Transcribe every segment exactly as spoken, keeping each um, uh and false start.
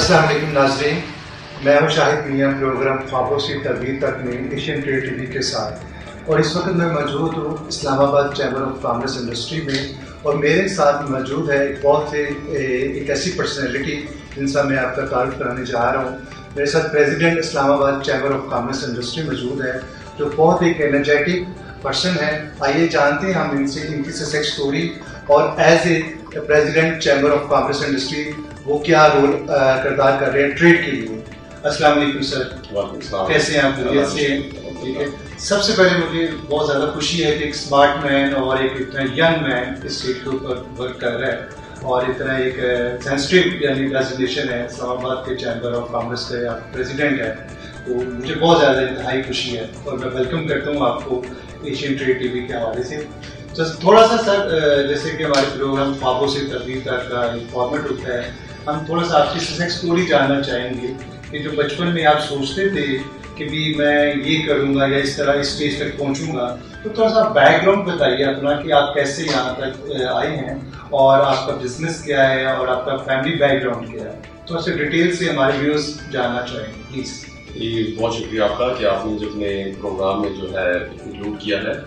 السلام علیکم ناظرین، میں ہوں شاہد میاں پروگرام خوابوں سے تعبیر تک میں ایشین ٹریڈ ٹی وی کے ساتھ، اور اس وقت میں موجود ہوں اسلام آباد چیمبر آف کامرس انڈسٹری میں، اور میرے ساتھ موجود ہے ایک بہت سے ایک ایسی پرسنالٹی جن سے میں آپ کا تعارف کرانے جا رہا ہوں۔ میرے ساتھ پریزیڈنٹ اسلام آباد چیمبر آف کامرس انڈسٹری موجود ہے جو بہت ایک انرجیٹک پرسن ہے۔ آئیے جانتے ہیں ہم ان سے ان کی سکسیس اسٹوری، اور as a president chamber of commerce industry وہ کیا رول کردار کر رہے ہیں ٹریڈ کے لیے۔ السلام علیکم سر، کیسے ہیں آپ؟ خیریت سے ہیں؟ ٹھیک ہے۔ سب سے پہلے مجھے بہت زیادہ خوشی ہے کہ ایک اسمارٹ مین اور ایک اتنا ینگ مین اس اسٹیٹ کے اوپر ورک کر رہا ہے، اور اتنا ایک سینسٹیو یعنی ڈیزگنیشن ہے اسلام آباد کے چیمبر آف کامرس کے آپ پریزیڈنٹ ہیں، تو مجھے بہت زیادہ انتہائی خوشی ہے، اور میں ویلکم کرتا ہوں آپ کو ایشین ٹریڈ ٹی وی کے حوالے سے۔ تھوڑا سا سر، جیسے کہ ہمارے پروگرام خوابوں سے تعبیر تک کا ایک فارمیٹ ہوتا ہے، ہم تھوڑا سا آپ کی سکسیس اسٹوری جاننا چاہیں گے کہ جو بچپن میں آپ سوچتے تھے کہ بھی میں یہ کروں گا یا اس طرح اس اسٹیج تک پہنچوں گا، تو تھوڑا سا بیک گراؤنڈ بتائیے اپنا کہ آپ کیسے یہاں تک آئے ہیں، اور آپ کا بزنس کیا ہے، اور آپ کا فیملی بیک گراؤنڈ کیا ہے، تھوڑا سا ڈیٹیل سے ہمارے ویورز جاننا چاہیں گے پلیز۔ جی بہت شکریہ آپ کا کہ آپ نے جو اپنے پروگرام میں جو ہے انکلوڈ کیا ہے۔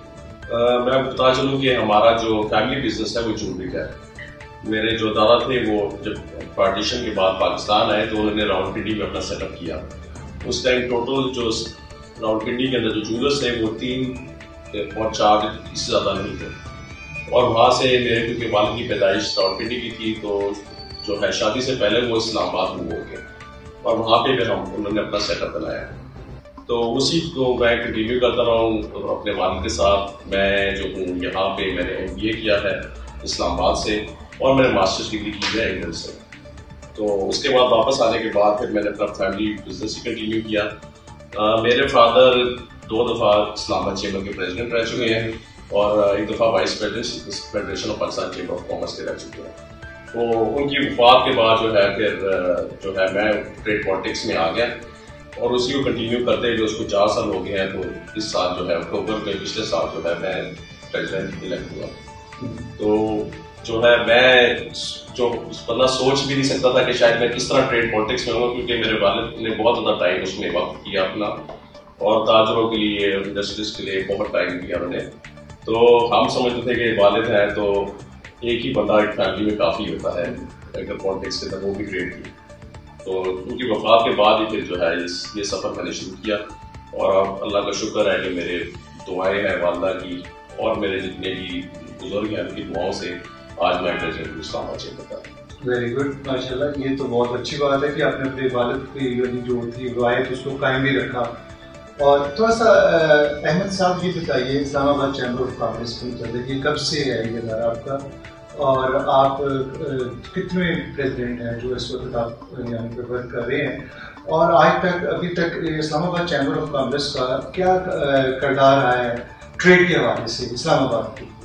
میں بتا چلوں کہ ہمارا جو فیملی بزنس ہے وہ جولری کا ہے۔ میرے جو دادا تھے وہ جب پارٹیشن کے بعد پاکستان آئے تو انہوں نے راؤنڈ پنڈی میں اپنا سیٹ اپ کیا۔ اس ٹائم ٹوٹل جو راؤنڈ پنڈی کے اندر جو جولرس تھے وہ تین اور چار اس سے زیادہ نہیں تھے، اور وہاں سے میرے کیونکہ والد کی پیدائش راؤنڈ پنڈی کی تھی تو جو ہے شادی سے پہلے وہ اسلام آباد موو ہو گئے، اور وہاں پہ پھر ہم انہوں نے اپنا سیٹ اپ بنایا، تو اسی کو میں کنٹینیو کرتا رہا ہوں اپنے والد کے ساتھ۔ میں جو ہوں یہاں پہ میں نے ایم بی اے کیا ہے اسلام آباد سے، اور میں نے ماسٹرز ڈگری کی ہے انگلینڈ سے۔ تو اس کے بعد واپس آنے کے بعد پھر میں نے اپنا فیملی بزنس ہی کنٹینیو کیا۔ آ, میرے فادر دو دفعہ اسلام آباد چیمبر کے پریزیڈنٹ رہ چکے ہیں، اور ایک دفعہ vice president federation of Pakistan chamber of commerce کے رہ چکے ہیں۔ تو ان کی وفات کے بعد جو ہے پھر جو ہے میں ٹریڈ پالیٹکس میں آ گیا، اور اسی کو کنٹینیو کرتے جو اس کو چار سال ہو گئے ہیں، تو اس سال جو ہے اکتوبر میں پچھلے سال جو ہے میں پریزیڈنٹ الیکٹ ہوا۔ تو جو ہے میں جو بندہ سوچ بھی نہیں سکتا تھا کہ شاید میں کس طرح ٹریڈ پالیٹکس میں ہوں، کیونکہ میرے والد نے بہت زیادہ ٹائم اس میں وقت کیا اپنا، اور تاجروں کے لیے انڈسٹریز کے لیے بہت ٹائم دیا انہوں نے۔ تو ہم سمجھتے تھے کہ والد ہیں تو ایک ہی بندہ ایک فیملی میں کافی ہوتا ہے اگر پالیٹکس کے اندر وہ بھی ٹریڈ کی۔ تو ان کی وفات کے بعد ہی پھر جو ہے یہ سفر میں نے شروع کیا، اور اب اللہ کا شکر ہے کہ میرے دعائیں ہیں والدہ کی اور میرے جتنے بھی بزرگ ہیں ان کی دعاؤں سے آج میں پریزیڈنٹ اسلام آباد چیمبر کا۔ ویری گڈ، ماشاء اللہ، یہ تو بہت اچھی بات ہے کہ آپ نے اپنے والد کی جو تھی روایت اس کو قائم بھی رکھا۔ اور تھوڑا سا احمد صاحب یہ بتائیے اسلام آباد چیمبر آف کامرس کے متعلق یہ کب سے ہے یہ ادارہ آپ کا، اور آپ کتنے پریزیڈنٹ ہیں جو اس وقت آپ یہاں پہ ورک کر رہے ہیں، اور آج تک ابھی تک اسلام آباد چیمبر آف کامرس کا کیا کردار رہا ہے ٹریڈ کے حوالے سے اسلام آباد کی؟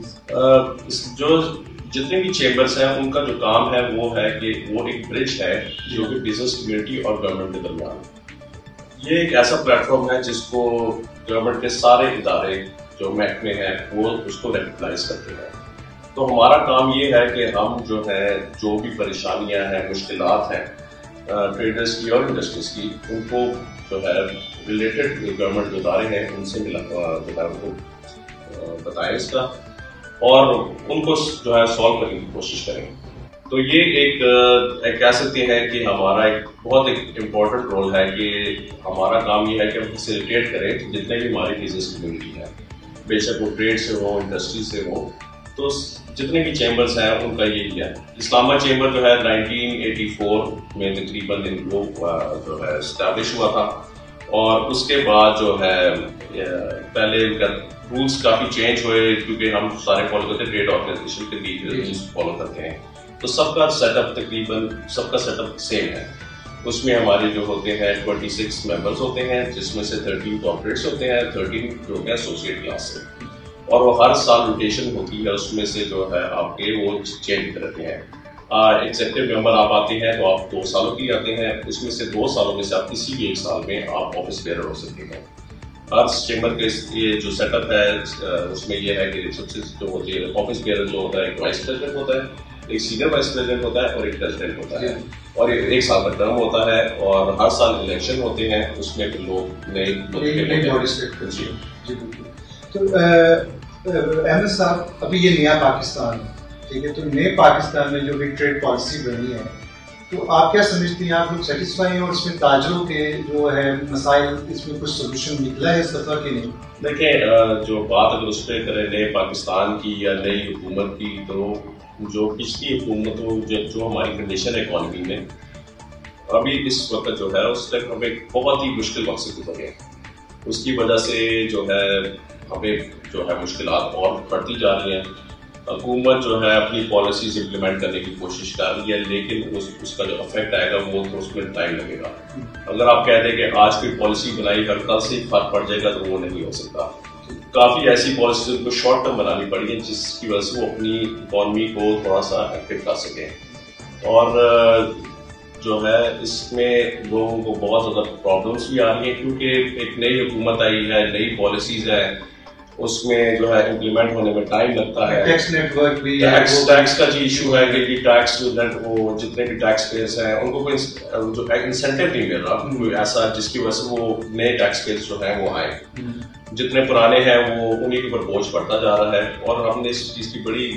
جو جتنے بھی چیمبرس ہیں ان کا جو کام ہے وہ ہے کہ وہ ایک برج ہے جو کہ بزنس کمیونٹی اور گورنمنٹ کے درمیان، یہ ایک ایسا پلیٹ فارم ہے جس کو گورنمنٹ کے سارے ادارے جو محکمے ہیں وہ اس کو ریکگنائز کرتے ہیں۔ تو ہمارا کام یہ ہے کہ ہم جو ہے جو بھی پریشانیاں ہیں، مشکلات ہیں ٹریڈرز کی اور انڈسٹریز کی، ان کو جو ہے ریلیٹڈ گورنمنٹ جو ادارے ہیں ان سے ملا جو ہے ان کو بتائیں اس کا، اور ان کو جو ہے سالو کرنے کی کوشش کریں۔ تو یہ ایک کہہ سکتے ہیں کہ ہمارا ایک بہت ایک امپورٹنٹ رول ہے کہ ہمارا کام یہ ہے کہ ہم فیسیلیٹیٹ کریں جتنے بھی ہماری بزنس کمیونٹی ہے، بے شک وہ ٹریڈ سے ہو، انڈسٹری سے ہو، تو جتنے بھی چیمبرس ہیں ان کا یہی ہے۔ اسلام آباد چیمبر جو ہے نائنٹین ایٹی فور میں تقریباً وہ جو ہے اسٹیبلش ہوا تھا، اور اس کے بعد جو ہے پہلے ان کا رولس کافی چینج ہوئے، کیونکہ ہم سارے فالو کرتے ہیں ٹریڈ آرگنائزیشن کے بھی فالو کرتے ہیں، تو سب کا سیٹ اپ تقریباً سب کا سیٹ اپ سیم ہے۔ اس میں ہمارے جو ہوتے ہیں ٹوئنٹی سکس ممبرس ہوتے ہیں، جس میں سے تھرٹین کارپوریٹس ہوتے ہیں، تھرٹین جو ہوتے ہیں ایسوسیٹ کلاس سے، اور وہ ہر سال روٹیشن ہوتی ہے، اس میں سے جو ہے آپ کے وہ چینج کرتے ہیں۔ ایگزیکٹو ممبر آپ آتے ہیں تو آپ دو سالوں کے لیے آتے ہیں، اس میں سے دو سالوں میں سے آپ کسی بھی ایک سال میں آپ آفس بیئرر ہو سکتے ہیں۔ ہر چیمبر کے یہ جو سیٹ اپ ہے اس میں یہ ہے کہ سب سے جو ہوتی ہے آفس بیئرر جو ہوتا ہے ایک وائس پریزیڈنٹ ہوتا ہے، ایک سینئر وائس پریزیڈنٹ ہوتا ہے اور ایک پریزیڈنٹ ہوتا ہے اور ایک سال کا ٹرم ہوتا ہے اور ہر سال الیکشن ہوتے ہیں, اس میں لوگ نئے جی جی تو احمد صاحب ابھی یہ نیا پاکستان ہے, ٹھیک ہے, تو نئے پاکستان میں جو بھی ٹریڈ پالیسی بنی ہے تو آپ کیا سمجھتی ہیں, آپ لوگ سیٹسفائی ہیں اور اس میں تاجروں کے جو ہے مسائل اس میں کچھ سولوشن نکلا ہے اس دفعہ کہ نہیں؟ دیکھیں جو بات اگر اس پہ کریں نئے پاکستان کی یا نئی حکومت کی, تو جو پچھلی حکومتوں جو ہماری کنڈیشن ہے اکانومی میں ابھی اس وقت جو ہے اس تک ہمیں بہت ہی مشکل وقت سے گزر گئے, اس کی وجہ سے جو ہے ہمیں جو ہے مشکلات اور بڑھتی جا رہی ہیں. حکومت جو ہے اپنی پالیسیز امپلیمنٹ کرنے کی کوشش کر رہی ہے, لیکن اس اس کا جو افیکٹ آئے گا وہ تو اس میں ٹائم لگے گا. اگر آپ کہہ دیں کہ آج کوئی پالیسی بنائی کر کل سے فرق پڑ جائے گا تو وہ نہیں ہو سکتا. کافی ایسی پالیسیز ان کو شارٹ ٹرم بنانی پڑی ہیں جس کی وجہ سے وہ اپنی اکانومی کو تھوڑا سا ایکٹیو کر سکیں, اور جو ہے اس میں لوگوں کو بہت زیادہ پرابلمس بھی آ رہی ہیں کیونکہ ایک نئی حکومت آئی ہے, نئی پالیسیز ہیں, اس میں جو ہے امپلیمنٹ ہونے میں ٹائم لگتا ہے. ٹیکس نیٹ ورک بھی ٹیکس ٹیکس کا جو ایشو ہے کہ ٹیکس وہ جتنے بھی ٹیکس پیئرس ہیں ان کو کوئی جو انسینٹیو نہیں مل رہا کوئی ایسا جس کی وجہ سے وہ نئے ٹیکس پیئرس جو ہیں وہ آئیں. جتنے پرانے ہیں وہ انہیں کے اوپر بوجھ پڑتا جا رہا ہے, اور ہم نے اس چیز کی بڑی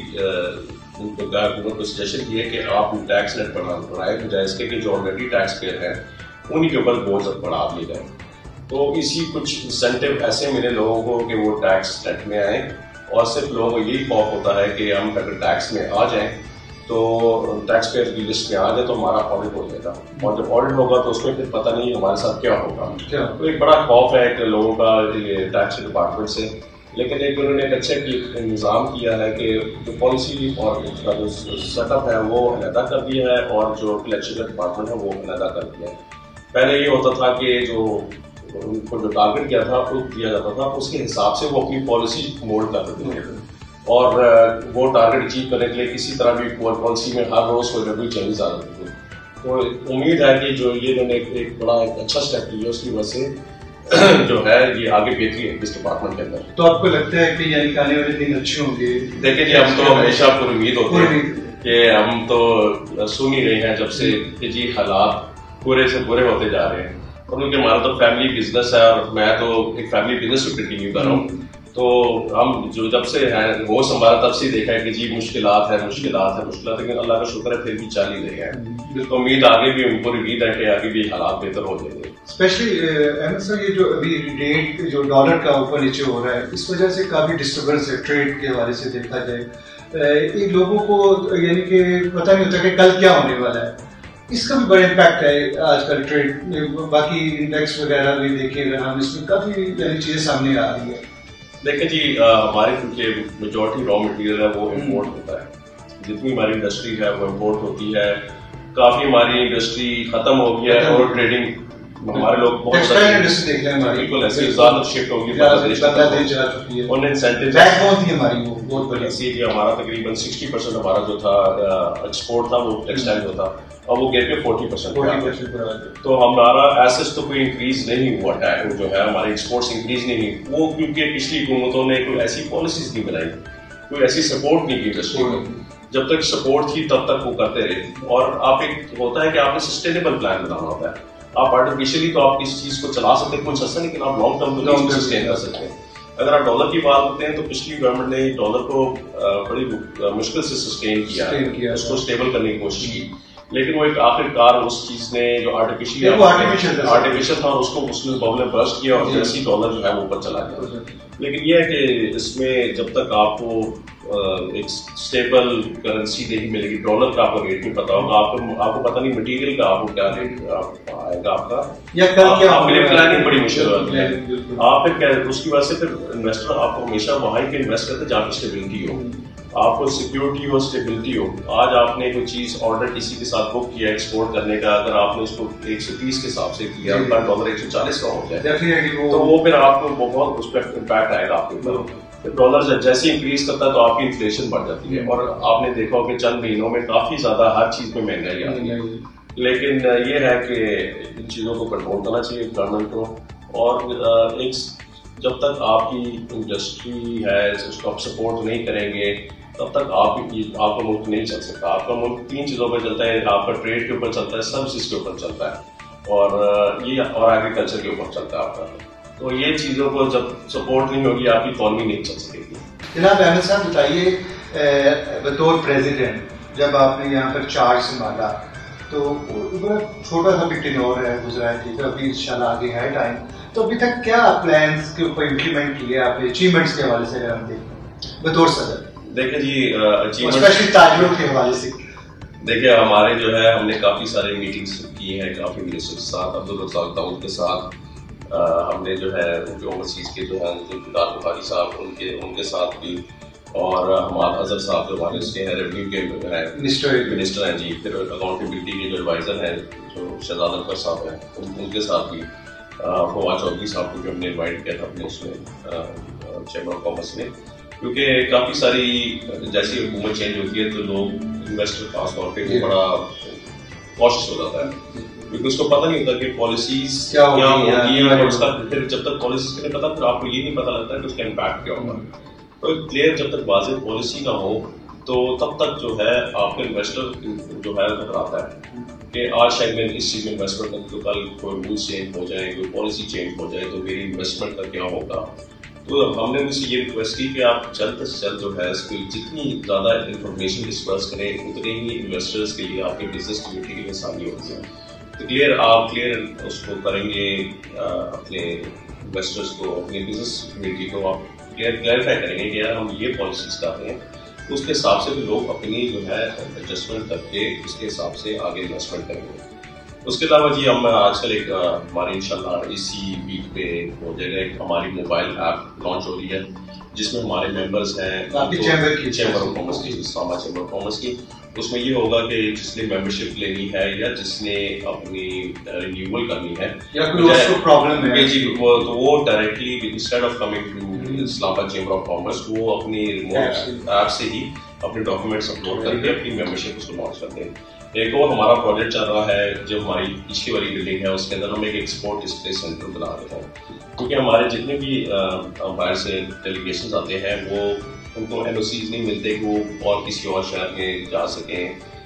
حکومت کو سجیشن کی ہے کہ آپ ٹیکس نیٹ بڑھائے بجائے اس کے کہ جو آلریڈی ٹیکس پیئر ہیں انہیں کے اوپر بوجھ بڑھا دیے جائیں. تو اسی کچھ انسینٹیو ایسے ملے لوگوں کو کہ وہ ٹیکس نیٹ میں آئیں, اور صرف لوگوں کو یہی خوف ہوتا ہے کہ ہم اگر ٹیکس میں آ جائیں تو ٹیکس پیئر کی لسٹ میں آ جائے تو ہمارا آڈٹ ہو جائے گا, اور جب آڈٹ ہوگا تو اس میں پھر پتہ نہیں ہمارے ساتھ کیا ہوگا. تو ایک بڑا خوف ہے کہ لوگوں کا یہ ٹیکس ڈپارٹمنٹ سے, لیکن ایک انہوں نے ایک اچھا نظام کیا ہے کہ جو پالیسی اور اس کا جو سیٹ اپ ہے وہ علیحدہ کر دیا ہے, اور جو کلیکشن کا ڈپارٹمنٹ ہے وہ علیحدہ کر دیا ہے. پہلے یہ ہوتا تھا کہ جو ان کو جو ٹارگیٹ کیا تھا وہ دیا جاتا تھا, اس کے حساب سے وہ اپنی پالیسی مولڈ کرتے تھے, اور وہ ٹارگیٹ اچیو کرنے کے لیے کسی طرح بھی پالیسی میں ہر روز کوئی نہ کوئی چینجز آ رہے تھے. تو امید ہے کہ جو یہ انہوں نے ایک بڑا ایک اچھا اسٹیپ لیا اس کی وجہ سے جو ہے یہ آگے بہتری ہے اس ڈپارٹمنٹ کے اندر. تو آپ کو لگتا ہے کہ یعنی آنے والے دن اچھے ہوں گے؟ دیکھیں جی ہم تو ہمیشہ پر امید ہوتے ہیں کہ ہم تو سن ہی رہے ہیں جب سے کہ جی حالات برے سے برے ہوتے جا رہے ہیں, اور کیونکہ ہمارا تو فیملی بزنس ہے اور میں تو ایک فیملی بزنس کو کنٹینیو کر رہا ہوں, تو ہم جو جب سے ہیں وہ سنبھالا تب سے دیکھا ہے کہ جی مشکلات ہے مشکلات ہے مشکلات لیکن اللہ کا شکر ہے پھر بھی چل ہی رہے ہیں. تو امید آگے بھی ہم کو امید ہے کہ آگے بھی حالات بہتر ہو جائیں گے. اسپیشلی احمد صاحب یہ جو ابھی ریٹ جو ڈالر کا اوپر نیچے ہو رہا ہے اس وجہ سے کافی ڈسٹربنس ہے ٹریڈ کے حوالے سے دیکھا جائے. ان لوگوں کو یعنی کہ پتہ نہیں ہوتا کہ کل کیا ہونے والا ہے, اس کا بھی بڑا امپیکٹ ہے آج کل ٹریڈ. باقی انڈیکس وغیرہ بھی دیکھیں اگر ہم اس میں کافی یعنی چیزیں سامنے آ رہی ہے. دیکھیں جی ہماری کیونکہ میجورٹی را مٹیریل ہے وہ امپورٹ ہوتا ہے, جتنی ہماری انڈسٹری ہے وہ امپورٹ ہوتی ہے. کافی ہماری انڈسٹری ختم ہو گئی ہے اور ٹریڈنگ ہمارے لوگ بہت ساری دیکھ لیں ہماری بالکل ایسے زیادہ شفٹ ہو گئی بنگلہ دیش جا چکی ہے. انہیں انسینٹیو بیک بون تھی ہماری وہ بہت بڑی سی تھی. ہمارا تقریباً سکسٹی پرسینٹ ہمارا جو تھا ایکسپورٹ تھا وہ ٹیکسٹائل جو تھا, اور وہ گئے پہ فورٹی پرسینٹ. تو ہمارا ایسس تو کوئی انکریز نہیں ہوا ہے, جو ہے ہمارے ایکسپورٹس انکریز نہیں ہوئی وہ کیونکہ پچھلی حکومتوں نے کوئی ایسی پالیسیز نہیں بنائی, کوئی ایسی سپورٹ نہیں کی انڈسٹری کو. جب تک سپورٹ تھی تب تک وہ کرتے رہے, اور آپ ایک ہوتا ہے کہ آپ نے سسٹینیبل پلان بنانا ہوتا ہے. آپ آرٹیفیشلی تو آپ اس چیز کو چلا سکتے ہیں کچھ ایسا, لیکن آپ لانگ ٹرم کو سسٹین کر سکتے ہیں. اگر آپ ڈالر کی بات کرتے ہیں تو پچھلی گورنمنٹ نے ڈالر کو بڑی مشکل سے سسٹین کیا, اس کو اسٹیبل کرنے کی کوشش کی, لیکن وہ ایک آخر کار اس چیز نے جو آرٹیفیشلی آرٹیفیشل تھا اس کو اس نے ببل برسٹ کیا, اور جیسی ڈالر جو ہے وہ اوپر چلا گیا. لیکن یہ ہے کہ اس میں جب تک آپ کو ایک اسٹیبل کرنسی نہیں ملے گی, ڈالر کا آپ کو ریٹ نہیں پتا ہوگا, آپ کو آپ کو پتا نہیں مٹیریل کا آپ کو کیا ریٹ آئے گا آپ کا, آپ کے لیے پلاننگ بڑی مشکل ہوتی ہے. آپ پھر اس کی وجہ سے پھر انویسٹر آپ کو ہمیشہ وہاں پہ انویسٹ کرتے ہیں جہاں پہ اسٹیبلٹی ہو, آپ کو سیکورٹی ہو اسٹیبلٹی ہو. آج آپ نے کوئی چیز آرڈر کسی کے ساتھ بک کیا ایکسپورٹ کرنے کا, اگر آپ نے اس کو ایک سو تیس کے حساب سے کیا, ڈالر ایک سو چالیس کا ہو جائے تو وہ پھر آپ کو بہت اس پہ امپیکٹ آئے گا آپ کے اوپر. ڈالر جیسے انکریز کرتا ہے تو آپ کی انفلیشن بڑھ جاتی ہے, اور آپ نے دیکھا کہ چند مہینوں میں کافی زیادہ ہر چیز میں مہنگائی آتی ہے. لیکن یہ ہے کہ ان چیزوں کو کنٹرول کرنا چاہیے گورنمنٹ کو, اور ایک جب تک آپ کی انڈسٹری ہے اس کو آپ سپورٹ نہیں کریں گے, تب تک آپ آپ کا ملک نہیں چل سکتا. آپ کا ملک تین چیزوں پر چلتا ہے, آپ کا ٹریڈ کے اوپر چلتا ہے, سروسز کے اوپر چلتا ہے, اور یہ اور ایگریکلچر کے اوپر چلتا ہے آپ کا. تو یہ چیزوں کو جب سپورٹ نہیں ہوگی آپ کی اکانومی نہیں چل سکے گی. جناب احمد صاحب بتائیے, بطور پریزیڈنٹ جب آپ نے یہاں پر چارج سنبھالا تو بڑا چھوٹا سا بھی ٹینور ہے گزرا ہے, ٹھیک ہے, ابھی ان شاء اللہ آگے ہے ٹائم, تو ابھی تک کیا پلانس کے اوپر امپلیمنٹ کیے آپ نے اچیومنٹس کے حوالے سے اگر ہم دیکھیں بطور صدر؟ دیکھیں جی اچیومنٹ اسپیشلی تاجروں کے حوالے سے. دیکھیں ہمارے جو ہے ہم نے کافی سارے میٹنگس کی ہیں کافی منسٹر کے ساتھ, عبدالرزاق داؤد کے ساتھ, ہم نے جو ہے ان کے اوورسیز کے جو ہے ذوالفقار بخاری صاحب ان کے ان کے ساتھ بھی, اور ہمارا اظہر صاحب جو ہمارے اس کے ہیں ریونیو کے منسٹر ہیں جی, پھر اکاؤنٹیبلٹی کے جو ایڈوائزر ہیں جو شہزاد اکبر صاحب ہیں ان کے ساتھ بھی, فواد چودھری صاحب کو بھی ہم نے انوائٹ کیا تھا اپنے اس میں چیمبر آف کامرس میں, کیونکہ کافی ساری جیسی حکومت چینج ہوتی ہے تو لوگ انویسٹر خاص طور پہ وہ بڑا کوشش ہو جاتا ہے, کیونکہ اس کو پتہ نہیں ہوتا کہ پالیسیز کیا ہوتی ہیں, اور اس کا پھر جب تک پالیسیز کا نہیں پتا پھر آپ کو یہ نہیں پتہ لگتا کہ اس کا امپیکٹ کیا ہوگا. تو کلیئر جب تک واضح پالیسی نہ ہو تو تب تک جو ہے آپ کا انویسٹر جو ہے گھبراتا ہے کہ آج شاید میں اس چیز میں انویسٹمنٹ کروں تو کل کوئی رولس چینج ہو جائے, کوئی پالیسی چینج ہو جائے تو میری انویسٹمنٹ کا کیا ہوگا. تو ہم نے ان سے یہ ریکویسٹ کی کہ آپ جلد سے جلد جو ہے اس کو جتنی زیادہ انفارمیشن ڈسکس کریں اتنے ہی انویسٹرس کے لیے آپ کے بزنس کمیونٹی کے لیے آسانی ہوتی ہے. تو کلیئر آپ کلیئر اس کو کریں گے اپنے انویسٹرس کو, اپنے بزنس کمیونٹی کو آپ کلیئر کلیئرفائی کریں گے کہ یار ہم یہ پالیسیز کر رہے ہیں, تو اس کے حساب سے بھی لوگ اپنی جو ہے ایڈجسٹمنٹ کر کے اس کے حساب سے آگے انویسٹمنٹ کریں گے. اس کے علاوہ جی ہم آج کل ایک ہماری انشاءاللہ اسی ویک پہ ہو جائے گا ایک ہماری موبائل ایپ لانچ ہو رہی ہے جس میں ہمارے ممبرس ہیں چیمبر آف کامرس کی, اسلام آباد چیمبر آف کامرس کی. اس میں یہ ہوگا کہ جس نے ممبرشپ لینی ہے یا جس نے اپنی رینیول کرنی ہے یا کوئی پرابلم ہے جی تو وہ directly instead of coming to Islamabad chamber of commerce وہ اپنی ریموٹ ایپ سے ہی اپنے ڈاکیومنٹس اپلوڈ کر کے اپنی ممبرشپ اس کو لانچ کر دیں. ایک اور ہمارا پروجیکٹ چل رہا ہے جو ہماری پچھلی والی بلڈنگ ہے اس کے اندر ہم ایک ایکسپورٹ ڈسپلے سینٹر بنا رہے ہیں, کیونکہ ہمارے جتنے بھی باہر سے ڈیلیگیشنز آتے ہیں وہ ان کو این او سیز نہیں ملتے کہ وہ اور کسی اور شہر میں جا سکیں,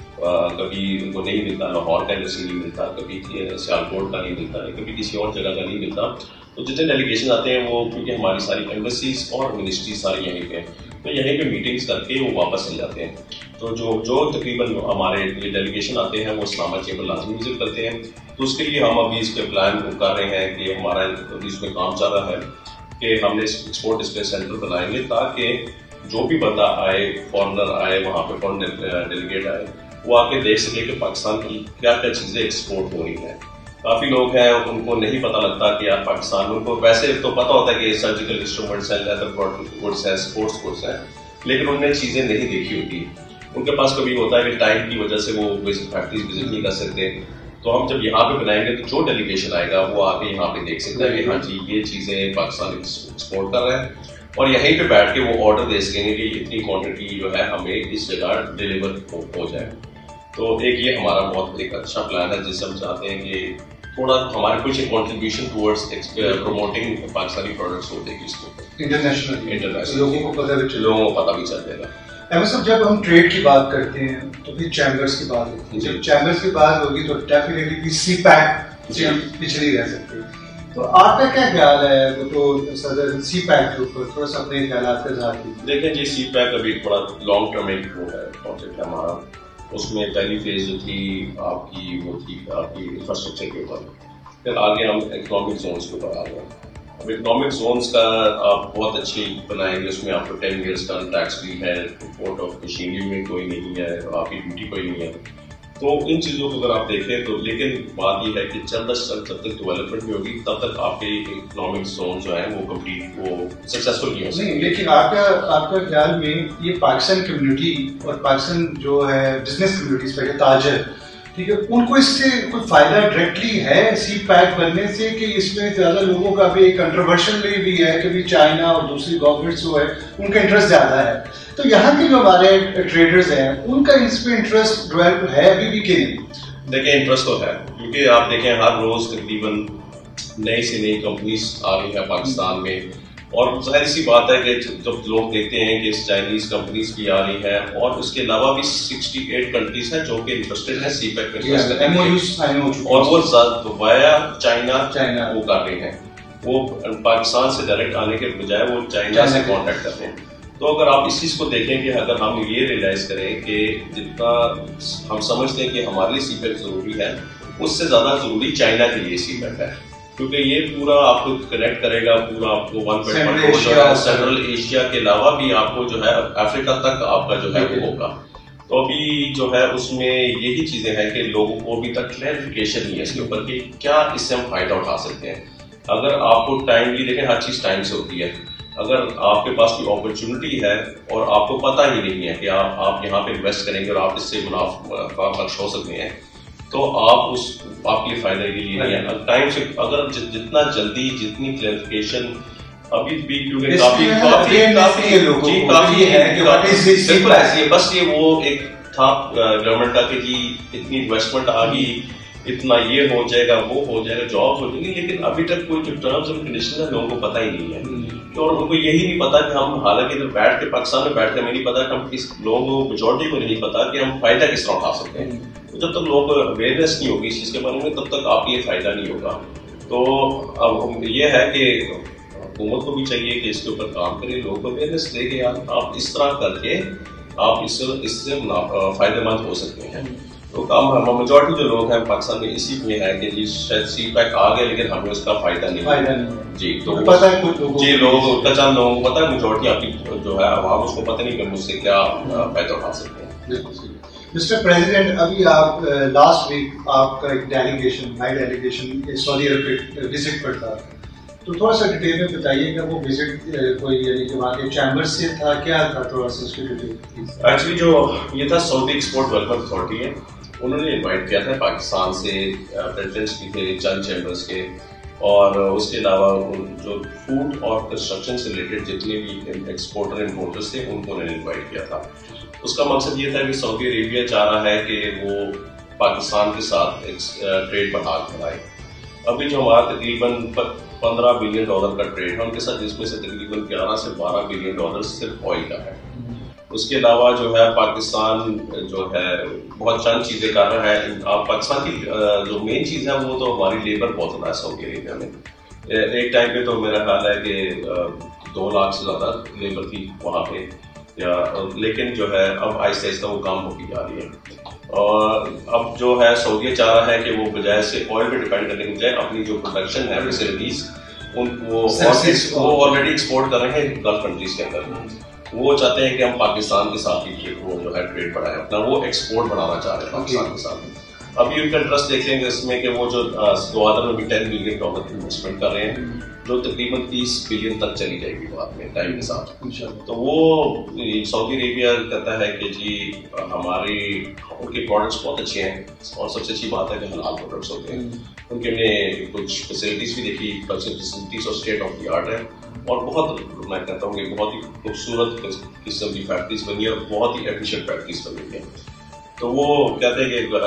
کبھی ان کو نہیں ملتا, لاہور کا این او سی نہیں ملتا, کبھی سیالکوٹ کا نہیں ملتا, کبھی کسی اور جگہ کا نہیں ملتا. تو جتنے ڈیلیگیشن آتے ہیں وہ کیونکہ ہماری ساری ایمبیسیز اور منسٹریز ساری یہیں پہ, تو یہیں پہ میٹنگس کر کے وہ واپس چل جاتے ہیں. تو جو جو تقریباً ہمارے یہ ڈیلیگیشن آتے ہیں وہ اسلام آباد چیمبر لازمی وزٹ کرتے ہیں. تو اس کے لیے ہم ابھی اس پہ پلان کر رہے ہیں کہ ہمارا ابھی اس میں کام چل رہا ہے کہ ہم نے ایکسپورٹ ڈسپلے سینٹر بنائیں گے تاکہ جو بھی بندہ آئے, فارنر آئے, وہاں پہ فارن ڈیلیگیٹ آئے, وہ آ کے دیکھ سکے کہ پاکستان کی کیا کیا چیزیں ایکسپورٹ ہو رہی ہیں. کافی لوگ ہیں ان کو نہیں پتہ لگتا کہ یار پاکستان, ان کو ویسے تو پتہ ہوتا ہے کہ سرجیکل انسٹرومنٹس ہیں, لیدر گڈس ہیں, اسپورٹس گڈس ہیں, لیکن انہوں نے چیزیں نہیں دیکھی ہوتی. ان کے پاس کبھی ہوتا ہے کہ ٹائم کی وجہ سے وہ فیکٹریز وزٹ نہیں کر سکتے. تو ہم جب یہاں پہ بنائیں گے تو جو ڈیلیگیشن آئے گا وہ آ کے یہاں پہ دیکھ سکتا ہے کہ ہاں جی یہ چیزیں پاکستان ایکسپورٹ کر رہے ہیں, اور یہیں پہ بیٹھ کے وہ آرڈر دے سکیں گے کہ اتنی کوانٹٹی جو ہے ہمیں اس جگہ ڈیلیور ہو جائے. تو ایک یہ ہمارا بہت ایک اچھا پلان ہے جس سے ہم چاہتے ہیں کہ تھوڑا ہمارے کچھ contribution towards promoting Pakistani products ہو جائے گی اس کو انٹرنیشنل انٹرنیشنل لوگوں کو پتہ بھی لوگوں کو پتہ بھی چل جائے گا. احمد صاحب جب ہم ٹریڈ کی بات کرتے ہیں تو پھر چیمبرس کی بات ہوتی ہے, جب چیمبرس کی بات ہوگی تو ڈیفینیٹلی سی پیک سے ہم پیچھے نہیں رہ سکتے. تو آپ کا کیا خیال ہے, وہ تو صدر سی پیک کے اوپر تھوڑا سا اپنے خیالات کا اظہار کیجیے. دیکھیں جی سی پیک ابھی تھوڑا لانگ ٹرم ایک وہ ہے پروجیکٹ ہے ہمارا. اس میں پہلی فیز جو تھی آپ کی وہ تھی آپ کی انفراسٹرکچر کے اوپر, پھر آگے ہم اکنامک زونس کے اوپر آ گئے. اب اکنامک زونس کا آپ بہت اچھی بنائیں گے, اس میں آپ کو ٹین ایئرس کا ٹیکس فری ہے, امپورٹ آف مشینری میں کوئی نہیں ہے, آپ کی ڈیوٹی کوئی نہیں ہے. تو ان چیزوں کو اگر آپ دیکھیں تو, لیکن بات یہ ہے کہ جلد از جلد جب تک ڈیولپمنٹ نہیں ہوگی تب تک آپ کے اکنامک زون جو ہیں وہ کمپلیٹ وہ سکسیزفل نہیں ہو سکتے. لیکن آپ کا آپ کا خیال میں یہ پاکستان کمیونٹی اور پاکستان جو ہے بزنس کمیونٹی اسپیشلی تاجر, ٹھیک ہے, ان کو اس سے کوئی فائدہ ڈائریکٹلی ہے سی پیک بننے سے کہ اس میں زیادہ لوگوں کا بھی ایک کنٹروورشل بھی ہے کہ بھی چائنا اور دوسری گورنمنٹس جو ہے ان کا انٹرسٹ زیادہ ہے, تو یہاں کے جو ہمارے ٹریڈرز ہیں ان کا اس پہ انٹرسٹ ڈیولپ ہے ابھی بھی کہ نہیں؟ دیکھیں انٹرسٹ تو ہے, کیونکہ آپ دیکھیں ہر روز تقریباً نئی سے نئی کمپنیز آ رہی ہیں پاکستان میں, اور ظاہر سی بات ہے کہ جب لوگ دیکھتے ہیں کہ چائنیز کمپنیز بھی آ رہی ہیں اور اس کے علاوہ بھی سکسٹی ایٹ کنٹریز ہیں جو کہ انٹرسٹڈ ہیں سی پیک میں انویسٹ کرنے میں، اور وہ وایا چائنا وہ کر رہے ہیں، وہ پاکستان سے ڈائریکٹ آنے کے بجائے وہ چائنا سے کانٹیکٹ کر رہے ہیں. تو اگر آپ اس چیز کو دیکھیں کہ اگر ہم یہ ریئلائز کریں کہ جتنا ہم سمجھتے ہیں کہ ہمارے لیے سی پیک ضروری ہے، اس سے زیادہ ضروری چائنا کے لیے سی پیک ہے، کیونکہ یہ پورا آپ کو کنیکٹ کرے گا، پورا آپ کو ون پوائنٹ سینٹرل ایشیا کے علاوہ بھی آپ کو جو ہے افریقہ تک آپ کا جو ہے وہ ہوگا. تو ابھی جو ہے اس میں یہی چیزیں ہیں کہ لوگوں کو ابھی تک کلیریفیکیشن نہیں ہے اس کے اوپر کہ کیا اس سے ہم فائدہ اٹھا سکتے ہیں. اگر آپ کو ٹائملی دیکھیں، ہر چیز ٹائم سے ہوتی ہے. اگر آپ کے پاس کوئی اپرچونٹی ہے اور آپ کو پتہ ہی نہیں ہے کہ آپ آپ یہاں پہ انویسٹ کریں گے اور آپ اس سے منافع بخش ہو سکتے ہیں، تو آپ اس آپ کے لیے فائدہ کے لیے نہیں ہے. ٹائم سے اگر جتنا جلدی جتنی کلیریفیکیشن ابھی بھی کیونکہ کافی کافی کافی جی کافی سمپل ایسی ہے، بس یہ وہ ایک تھا گورنمنٹ کا کہ جی اتنی انویسٹمنٹ آ گئی، اتنا یہ ہو جائے گا، وہ ہو جائے گا، جاب ہو جائے گی، لیکن ابھی تک کوئی جو ٹرمز اینڈ کنڈیشن ہے لوگوں کو پتہ ہی نہیں ہے. اور ان کو یہی نہیں پتا کہ ہم حالانکہ ادھر بیٹھ کے پاکستان میں بیٹھ کے ہمیں نہیں پتا کہ ہم کس لوگوں میجورٹی کو نہیں پتا کہ ہم فائدہ کس طرح اٹھا سکتے ہیں. جب تک لوگ اویئرنیس نہیں ہوگی اس چیز کے بارے میں تب تک آپ یہ فائدہ نہیں ہوگا. تو اب یہ ہے کہ حکومت کو بھی چاہیے کہ اس کے اوپر کام کرے، لوگوں کو اویئرنیس دے کہ آپ اس طرح کر کے آپ اس اس سے فائدہ مند ہو سکتے ہیں. تو کام میجورٹی جو لوگ ہیں پاکستان میں اسی میں ہے کہ جی شاید سی پیک آ گیا لیکن ہمیں اس کا فائدہ نہیں ہے. جی تو جی لوگوں کا چند لوگوں کو پتا ہے، میجورٹی آپ کی جو ہے عوام اس کو پتہ نہیں کہ مجھ سے کیا فائدہ اٹھا سکتے ہیں. مسٹر پریزیڈنٹ، ابھی آپ لاسٹ ویک آپ کا ایک delegation high delegation Saudi Arab پہ وزٹ پر تھا، تو تھوڑا سا ڈیٹیل میں بتائیے کہ وہ وزٹ کوئی یعنی کہ وہاں کے چیمبر سے تھا، کیا تھا، تھوڑا سا اس کی ڈیٹیل. ایکچولی جو یہ تھا سعودی ایکسپورٹ ویلفیئر اتھارٹی ہے، انہوں نے انوائٹ کیا تھا پاکستان سے پریزیڈنٹس بھی تھے چند چیمبرس کے، اور اس کے علاوہ جو فوڈ اور کنسٹرکشن سے ریلیٹڈ جتنے بھی ایکسپورٹر امپورٹرس تھے ان کو انہوں نے انوائٹ کیا تھا. اس کا مقصد یہ تھا کہ سعودی عربیہ چاہ رہا ہے کہ وہ پاکستان کے ساتھ ٹریڈ بحال کرائے. ابھی جو ہمارا تقریباً پندرہ بلین ڈالر کا ٹریڈ ہے ان کے ساتھ، جس میں سے تقریباً گیارہ سے بارہ بلین ڈالر صرف آئل کا ہے. اس کے علاوہ جو ہے پاکستان جو ہے بہت چند چیزیں کر رہا ہے. آپ پاکستان کی جو مین چیز ہے وہ تو ہماری لیبر بہت زیادہ ہے سعودی عربیہ میں. ایک ٹائم پہ تو میرا خیال ہے کہ دو لاکھ سے زیادہ لیبر تھی وہاں پہ، یا لیکن جو ہے اب آہستہ آہستہ وہ کام ہوتی جا رہی ہے. اور اب جو ہے سعودیہ چاہ رہا ہے کہ وہ بجائے سے آئل پہ ڈپینڈ کرنے کے بجائے اپنی جو پروڈکشن ہے فیسلٹیز ان وہ آلریڈی ایکسپورٹ کر رہے ہیں گلف کنٹریز کے اندر، وہ چاہتے ہیں کہ ہم پاکستان کے ساتھ ہی وہ جو ہے ٹریڈ بڑھائیں، اپنا وہ ایکسپورٹ بڑھانا چاہ رہے ہیں پاکستان کے ساتھ. ابھی ان کا انٹرسٹ دیکھ لیں گے اس میں کہ وہ جو گوادر میں بھی ٹین بلین ڈالر انویسٹمنٹ کر رہے ہیں، جو تقریباً تیس بلین تک چلی جائے گی بعد میں ٹائم کے ساتھ. تو وہ سعودی عربیہ کہتا ہے کہ جی ہماری ان کے پروڈکٹس بہت اچھے ہیں، اور سب سے اچھی بات ہے کہ حلال پروڈکٹس ہوتے ہیں. ان کے میں کچھ فیسلٹیز بھی دیکھی، فیسلٹیز اور اسٹیٹ آف دی آرٹ ہے، اور بہت میں کہتا ہوں کہ بہت ہی خوبصورت قسم کی فیکٹریز بنی ہے اور بہت ہی ایفیشینٹ فیکٹریز بنی ہے. تو وہ کہتے ہیں کہ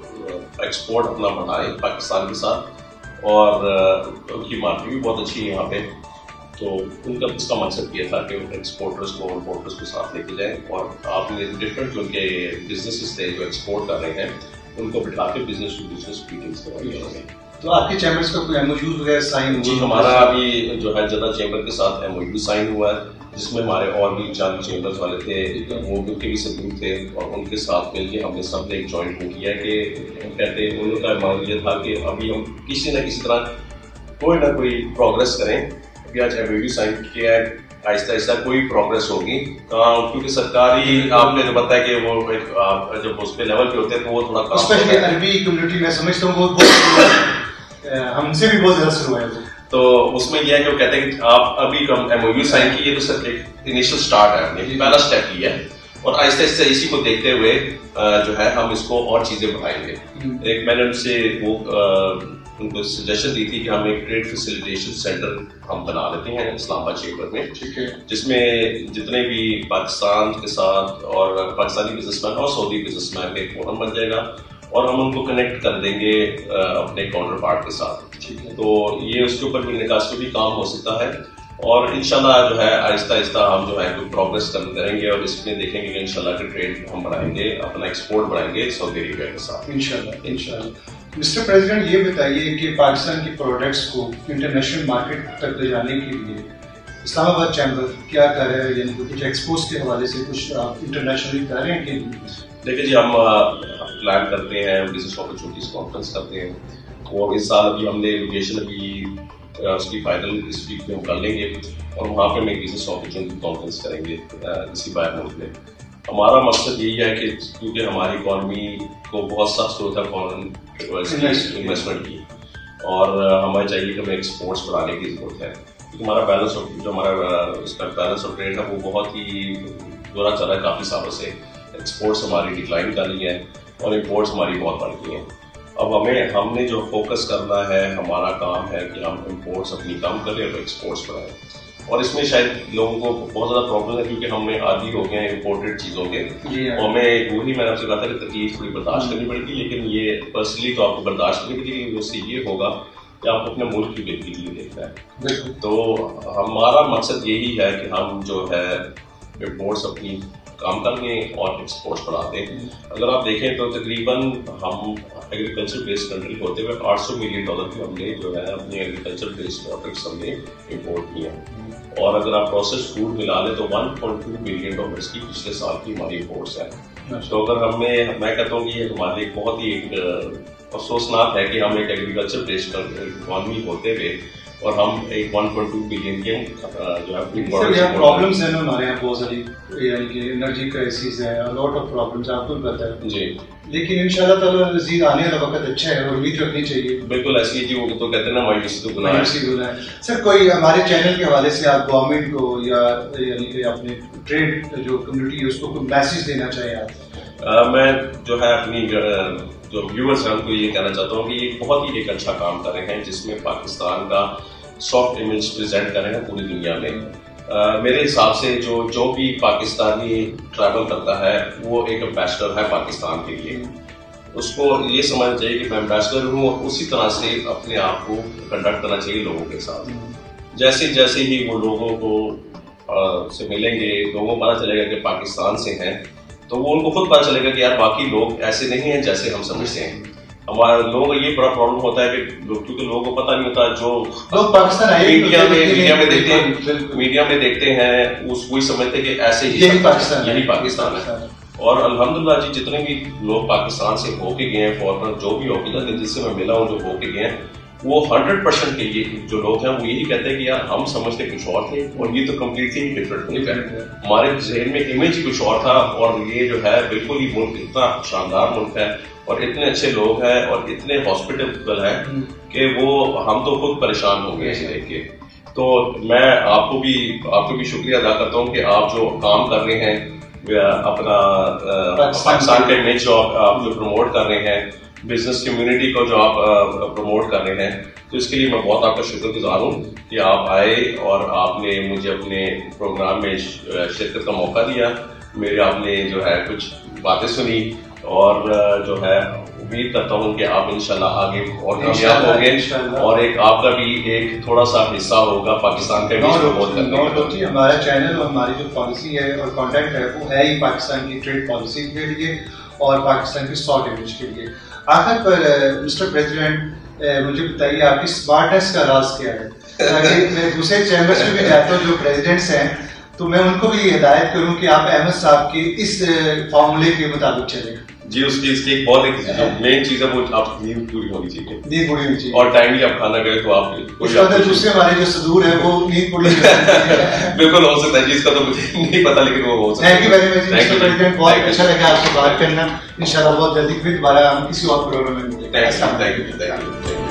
ایکسپورٹ اپنا بڑھائیں پاکستان کے ساتھ، اور ان کی مارکیٹ بھی بہت اچھی ہے یہاں پہ. تو ان کا اس کا مقصد یہ تھا کہ ایکسپورٹرس کو امپورٹرس کو ساتھ لے کے جائیں، اور آپ نے ڈفرینٹ جو ان کے بزنسز تھے جو ایکسپورٹ کر رہے ہیں ان کو بٹھا کے بزنس ٹو بزنس میٹنگس کروائی ہیں. تو آپ کے چیمبرس کا کوئی ایم او یو وغیرہ سائن ہوا؟ جی ہمارا ابھی جو ہے جدہ چیمبر کے ساتھ ایم او یو سائن ہوا ہے، جس میں ہمارے اور بھی چند چیمبرز والے تھے وہ ان کے بھی سبوت تھے، اور ان کے ساتھ مل کے ہم نے سب نے ایک جوائنٹ وہ کیا کہ کہتے ہیں ان کا مان یہ تھا کہ ابھی ہم کسی نہ کسی طرح کوئی نہ کوئی پروگرس کریں. ابھی آج ایم او یو سائن کیا ہے، آہستہ آہستہ کوئی پروگرس ہوگی، کیونکہ سرکاری آپ نے جو بتایا کہ وہ جب اس پہ لیول پہ ہوتے ہیں تو وہ تھوڑا اسپیشلی عربی کمیونٹی میں سمجھتا ہوں بہت ہم سے بھی بہت زیادہ شروع ہے. تو اس میں یہ ہے کہ وہ کہتے ہیں کہ آپ ابھی ایم او یو سائن کیے تو سر ایک انیشل اسٹارٹ ہے، پہلا اسٹیپ یہ ہے، اور آہستہ آہستہ اسی کو دیکھتے ہوئے جو ہے ہم اس کو اور چیزیں بڑھائیں گے. ایک میں نے ان سے وہ ان کو سجیشن دی تھی کہ ہم ایک ٹریڈ فیسیلیٹیشن سینٹر ہم بنا لیتے ہیں اسلام آباد چیمبر میں، جس میں جتنے بھی پاکستان کے ساتھ اور پاکستانی بزنس مین اور سعودی بزنس مین کا ایک فورم بن جائے گا، اور ہم ان کو کنیکٹ کر دیں گے اپنے کاؤنٹر پارٹ کے ساتھ. تو یہ اس کے اوپر بھی نکاس پہ بھی کام ہو سکتا ہے. اور انشاءاللہ جو ہے آہستہ آہستہ ہم جو ہے کوئی پروگرس کریں گے اور اس میں دیکھیں گے کہ انشاءاللہ کہ ٹریڈ ہم بڑھائیں گے, اپنا ایکسپورٹ بڑھائیں گے سعودی عربیہ کے ساتھ انشاءاللہ انشاءاللہ. مسٹر پریزیڈنٹ یہ بتائیے کہ پاکستان کی پروڈکٹس کو انٹرنیشنل مارکیٹ تک لے جانے کے لیے اسلام آباد چیمبر کیا کر رہے ہیں, یعنی کچھ ایکسپورٹس کے حوالے سے کچھ آپ انٹرنیشنلی کر رہے ہیں کہ دیکھیں جی ہم پلان کرتے ہیں بزنس اپرچونیٹیز کانفرنس کرتے ہیں, وہ اس سال ابھی ہم نے لوکیشن ابھی اس کی فائنل اس ویک میں ہم کر لیں گے اور وہاں پہ ہم ایک بزنس اپرچونیٹی کانفرنس کریں گے کسی باہر ملک میں. ہمارا مقصد یہی ہے کہ کیونکہ ہماری اکانومی کو بہت سخت ضرورت ہے فارن انویسٹمنٹ کی اور ہمیں چاہیے کہ ہمیں ایکسپورٹس بڑھانے کی ضرورت ہے, کیونکہ ہمارا بیلنس جو ہمارا اس کا بیلنس آف ٹریڈ ہے وہ بہت ہی برا چل رہا ہے کافی سالوں سے. ایکسپورٹس ہماری ڈکلائن کر رہی ہیں اور امپورٹس ہماری بہت بڑھ گئی ہیں. اب ہمیں ہم نے جو فوکس کرنا ہے, ہمارا کام ہے کہ ہم امپورٹس اپنی کم کریں اور ایکسپورٹس بڑھائیں. اور اس میں شاید لوگوں کو بہت زیادہ پرابلم ہے کیونکہ ہم نے عادی ہو گئے ہیں امپورٹیڈ چیزوں کے, اور ہمیں وہی میں نے آپ سے کہا تھا کہ تکلیف تھوڑی برداشت کرنی پڑے گی, لیکن یہ پرسنلی تو آپ کو برداشت کرنی پڑے گی. اس سے یہ ہوگا کہ آپ اپنے ملک کی بہتری کے لیے دیکھنا ہے. تو ہمارا مقصد یہی ہے کہ ہم جو ہے امپورٹس اپنی کام کر لیں اور ایکسپورٹس بڑھا دیں. اگر آپ دیکھیں تو تقریباً ہم ایگریکلچر بیسڈ کنٹری ہوتے ہوئے آٹھ سو ملین ڈالر کی ہم نے جو ہے اپنی ایگریکلچر بیسڈ پروڈکٹس ہم نے امپورٹ کیا, اور اگر آپ پروسیس فوڈ ملا لیں تو one point two billion dollars کی پچھلے سال کی ہماری امپورٹس ہے. تو اگر ہم نے میں کہتا ہوں کہ یہ ہمارے ایک بہت ہی ایک افسوسناک ہے کہ ہم ایک ایگریکلچر بیسڈ اکانومی ہوتے ہوئے اور ہم ایک ون پوائنٹ ٹو بلین کے جو ہے پرابلمس ہیں ہمارے یہاں بہت ساری, یعنی کہ انرجی کرائسس ہے, لاٹ آف پرابلمس آپ کو پتہ ہے جی, لیکن ان شاء اللہ تعالیٰ مزید آنے والا وقت اچھا ہے اور امید رکھنی چاہیے. بالکل ایسی جی, وہ تو کہتے ہیں نا مایوسی تو گناہ ہے. سر کوئی ہمارے چینل کے حوالے سے آپ گورنمنٹ کو یا یعنی کہ اپنے ٹریڈ جو کمیونٹی ہے اس کو کوئی میسج دینا چاہیے آپ؟ میں جو ہے اپنی جو ویورز ہیں ان کو یہ کہنا چاہتا ہوں کہ یہ بہت ہی ایک اچھا کام کر رہے ہیں جس میں پاکستان کا سافٹ امیج پریزنٹ کر رہے ہیں پوری دنیا میں. میرے حساب سے جو جو بھی پاکستانی ٹریول کرتا ہے وہ ایک امبیسڈر ہے پاکستان کے لیے. اس کو یہ سمجھنا چاہیے کہ میں امبیسڈر ہوں اور اسی طرح سے اپنے آپ کو کنڈکٹ کرنا چاہیے لوگوں کے ساتھ. جیسے جیسے ہی وہ لوگوں کو سے ملیں گے, لوگوں کو پتہ چلے گا کہ پاکستان سے ہیں, تو وہ ان کو خود پتہ چلے گا کہ یار باقی لوگ ایسے نہیں ہیں جیسے ہم سمجھتے ہیں. ہمارے لوگوں کا یہ بڑا پرابلم ہوتا ہے کہ لوگ کیونکہ لوگوں کو پتہ نہیں ہوتا, جو لوگ پاکستان میڈیا میں میڈیا میں دیکھتے ہیں میڈیا میں دیکھتے ہیں اس وہی سمجھتے کہ ایسے ہی یہی پاکستان یہی پاکستان ہے. اور الحمدللہ جی جتنے بھی لوگ پاکستان سے ہو کے گئے ہیں, فارنر جو بھی ہو کے جاتے ہیں, جس سے میں ملا ہوں جو ہو کے گئے ہیں, وہ ہنڈریڈ پرسینٹ کے یہ جو لوگ ہیں وہ یہی کہتے ہیں کہ یار ہم سمجھتے کچھ اور تھے اور یہ تو کمپلیٹلی ڈفرینٹ ملک ہے. ہمارے ذہن میں امیج ہی کچھ اور تھا اور یہ جو ہے بالکل ہی ملک اتنا شاندار ملک ہے اور اتنے اچھے لوگ ہیں اور اتنے ہاسپٹل ہیں کہ وہ ہم تو خود پریشان ہو گئے اسے دیکھ کے. تو میں آپ کو بھی آپ کو بھی شکریہ ادا کرتا ہوں کہ آپ جو کام کر رہے ہیں اپنا پاکستان کا امیج جو آپ جو پروموٹ کر رہے ہیں, بزنس کمیونٹی کو جو آپ پروموٹ کر رہے ہیں, تو اس کے لیے میں بہت آپ کا شکر گزار ہوں کہ آپ آئے اور آپ نے مجھے اپنے پروگرام میں شرکت کا موقع دیا. میرے آپ نے جو ہے کچھ باتیں سنی اور جو ہے امید کرتا ہوں کہ آپ انشاءاللہ آگے اور کامیاب ہوں گے اور ایک آپ کا بھی ایک تھوڑا سا حصہ ہوگا پاکستان کا بھی. ہمارا چینل اور ہماری جو پالیسی ہے اور کانٹیکٹ ہے وہ ہے ہی پاکستان کی ٹریڈ پالیسی کے لیے اور پاکستان کی سافٹ امیج کے لیے. آخر پر مسٹر پریزیڈنٹ مجھے بتائیے آپ کی اسمارٹنیس کا راز کیا ہے, تاکہ میں دوسرے چیمبرس میں بھی جاتا ہوں جو پریزیڈنٹس ہیں تو میں ان کو بھی ہدایت کروں کہ آپ احمد صاحب کے اس فارمولے کے مطابق چلیں. جی اس کی اس کی ایک بہت ایک مین چیز ہے وہ آپ کی نیند پوری ہونی چاہیے. نیند پوری ہونی چاہیے اور ٹائملی آپ کھانا کھائیں تو آپ دوسرے ہمارے جو صدور ہے وہ نیند پوری بالکل ہو سکتا ہے جی, اس کا تو مجھے نہیں پتا لیکن وہ ہو سکتا ہے. Thank you very much mister president, بہت اچھا لگا آپ سے بات کرنا. انشاءاللہ بہت جلدی پھر دوبارہ ہم کسی اور پروگرام میں ملیں گے. Thank you thank you.